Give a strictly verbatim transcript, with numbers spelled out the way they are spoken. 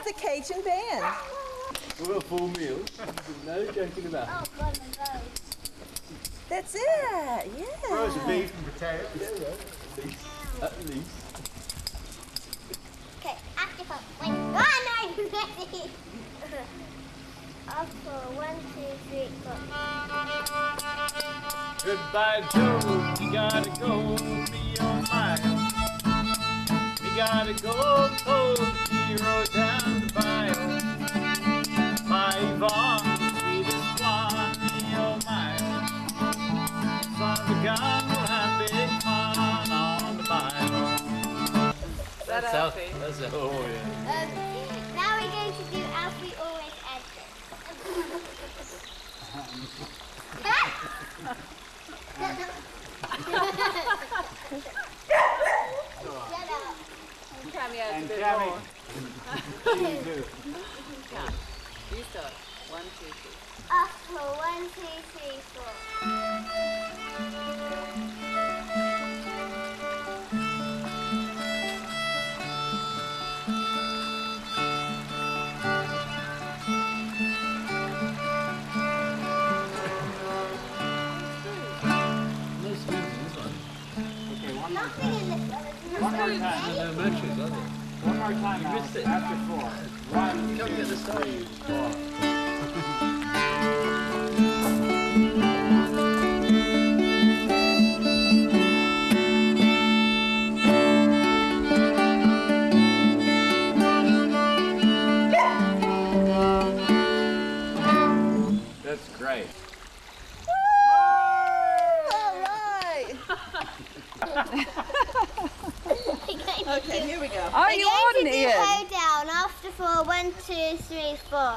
with the Cajun band. We've got a full meal. No joking about. Oh, God, and those. That's it, yeah. Roast beef and potatoes. Yeah, right. At least. At least. Okay, after four. Wait, oh, no, I'm ready. After one, two, three, four. Goodbye, Joe. You gotta go be your mile. You gotta go pull the hero down the bio. My Yvonne, sweetest one, be your mile. Son of a gun will have big fun on the bio. That That's Alfie. how, that's how, oh yeah. Um, now we're going to do Alfie always answers. Shut up. Cammy adds a And bit Cammy. more. You do. Yeah. You start. One, two, three. After one, two, three, four. No spoons in this one. Okay, one more Nothing time. in this one. One more time. No matches, are there? One more time, You Alice. missed it. After four. One, You can't get the story. three, four. That's great. All right. Okay, here we go. Are We're you going on, to do Ian? hoedown after four. One, two, three, four.